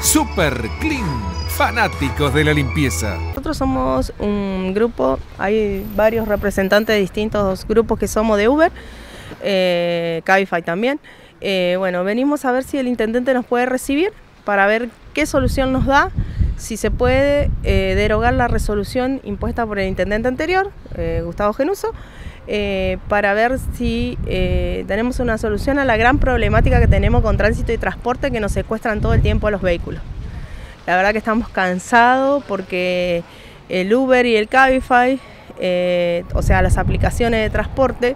Super Clean, fanáticos de la limpieza. Nosotros somos un grupo, hay varios representantes de distintos grupos que somos de Uber, Cabify también. Bueno, venimos a ver si el intendente nos puede recibir para ver qué solución nos da, si se puede derogar la resolución impuesta por el intendente anterior, Gustavo Genuso, para ver si tenemos una solución a la gran problemática que tenemos con tránsito y transporte, que nos secuestran todo el tiempo a los vehículos. La verdad que estamos cansados porque el Uber y el Cabify, o sea, las aplicaciones de transporte,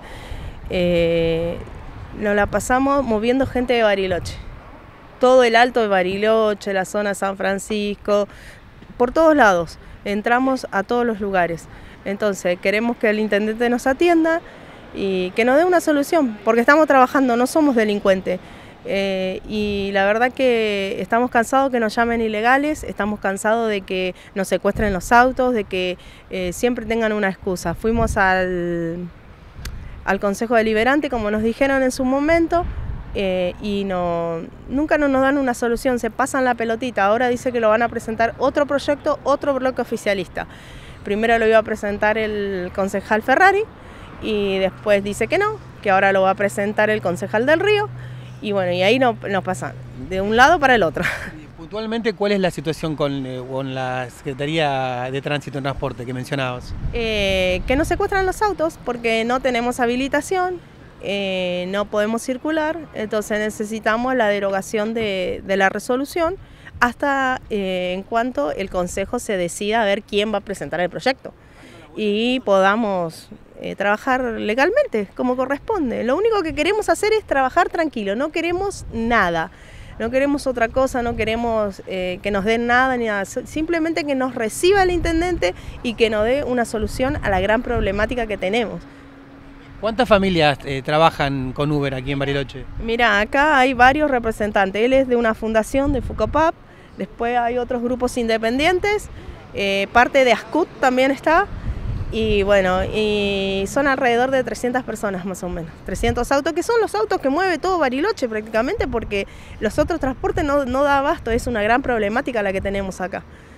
nos la pasamos moviendo gente de Bariloche. Todo el Alto de Bariloche, la zona de San Francisco, por todos lados. Entramos a todos los lugares. Entonces queremos que el intendente nos atienda y que nos dé una solución, porque estamos trabajando, no somos delincuentes. Y la verdad que estamos cansados que nos llamen ilegales, estamos cansados de que nos secuestren los autos, de que siempre tengan una excusa. Fuimos al Consejo Deliberante, como nos dijeron en su momento, y nunca nos dan una solución, se pasan la pelotita. Ahora dice que lo van a presentar otro proyecto, otro bloque oficialista. Primero lo iba a presentar el concejal Ferrari y después dice que no, que ahora lo va a presentar el concejal del Río. Y bueno, y ahí nos pasan de un lado para el otro. Puntualmente, ¿cuál es la situación con la Secretaría de Tránsito y Transporte que mencionabas? Que nos secuestran los autos porque no tenemos habilitación, no podemos circular, entonces necesitamos la derogación de la resolución hasta en cuanto el Consejo se decida a ver quién va a presentar el proyecto y podamos trabajar legalmente como corresponde. Lo único que queremos hacer es trabajar tranquilo, no queremos nada, no queremos otra cosa, no queremos que nos den nada ni nada, simplemente que nos reciba el intendente y que nos dé una solución a la gran problemática que tenemos. ¿Cuántas familias trabajan con Uber aquí en Bariloche? Mira, acá hay varios representantes, él es de una fundación de Fucopap, después hay otros grupos independientes, parte de ASCUT también está. Y bueno, y son alrededor de 300 personas más o menos, 300 autos, que son los autos que mueve todo Bariloche prácticamente, porque los otros transportes no da abasto, es una gran problemática la que tenemos acá.